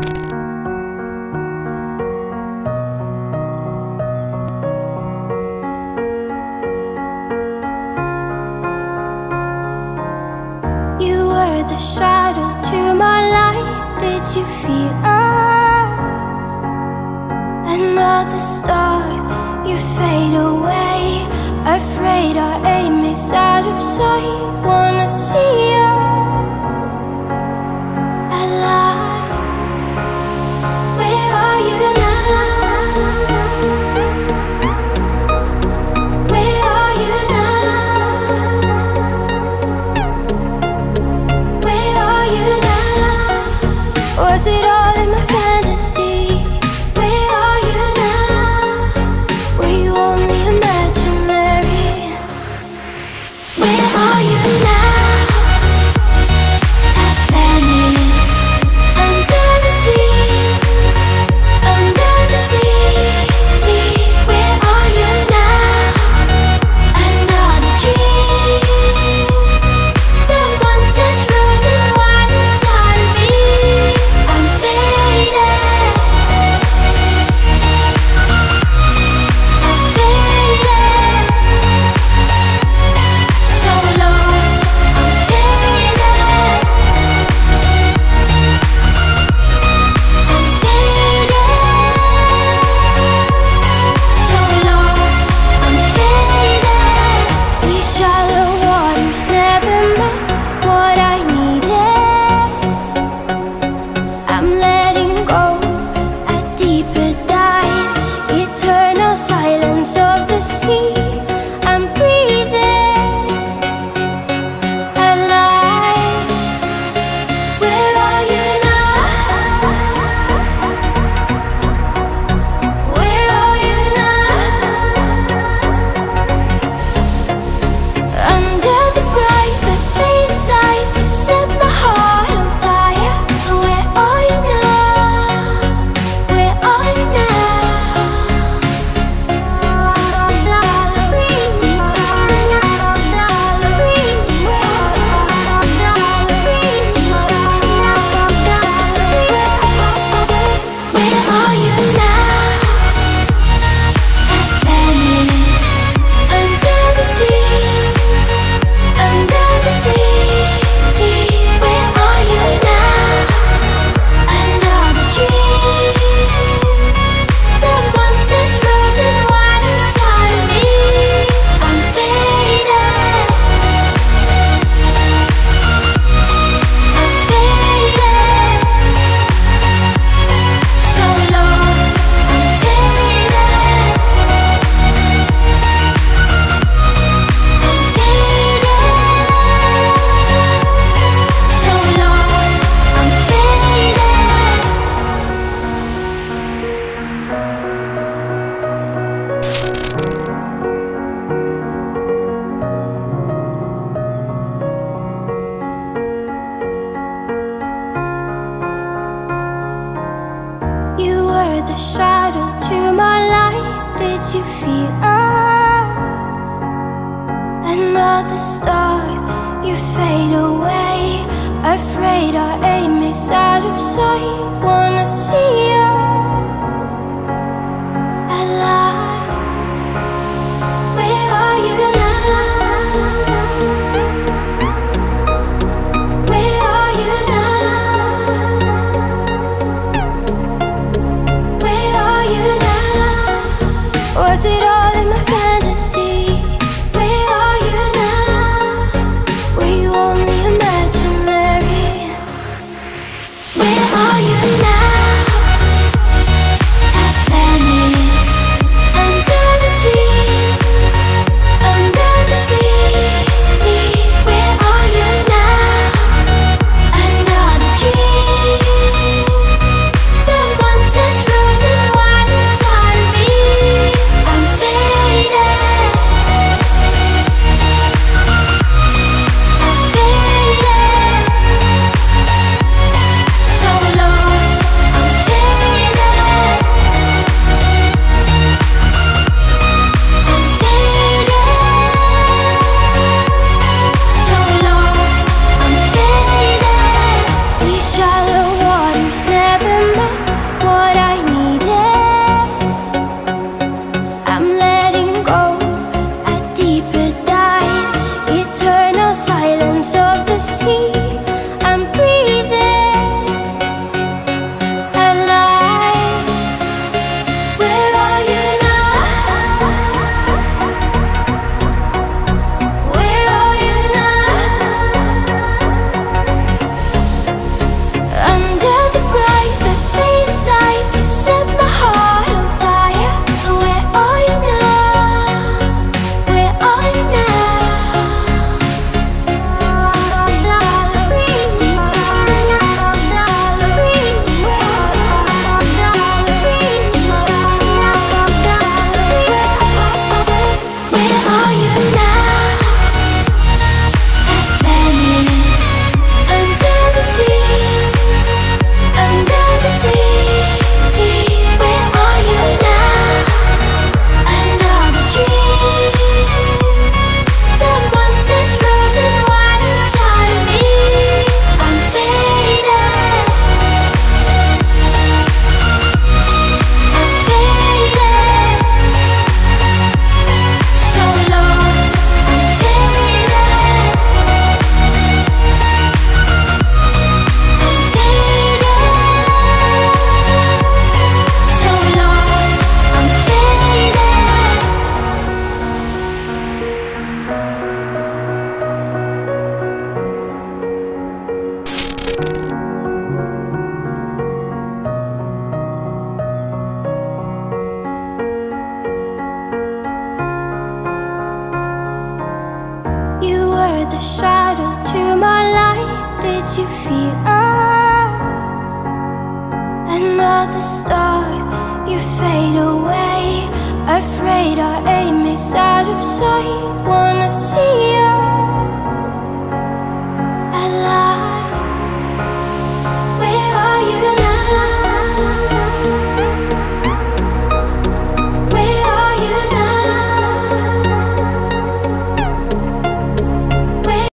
The shadow to my light, did you feel us? Another star, you fade away. Afraid our aim is out of sight. Wanna see us alive. Where are you now? Where are you now? Was it all in my fantasy? Where are you now? Were you only imaginary? Where are you now? Atlantis, under the sea, under the sea. Where are you now? Another dream. The monsters running wild inside of me. I'm faded. So lost. I'm faded. I'm faded. So lost. I'm faded. These shallow waters never met what I needed. I'm letting go, a deeper dive, eternal silence of the sea. I'm breathing alive. Where are you now? Where are you now? Under the bright but faded lights, you set my heart on fire. Where are you now? Where are you Where are you now? Atlantis, under the sea, under the sea. Where are you now? Another dream. The monsters running wild inside of me. I'm faded. I'm faded. So lost. I'm faded. I'm faded. So lost. I'm faded. You were the shadow to my light, did you feel us? Another star, you fade away. Afraid our aim is out of sight. Wanna see us alive. Where are you now? Where are you now? Where are you now? Was it all in my fantasy? Where are you now? Were you only imaginary? Where are you now? shadow to my light. Did you feel us? Another star, you fade away. Afraid our aim is out of sight.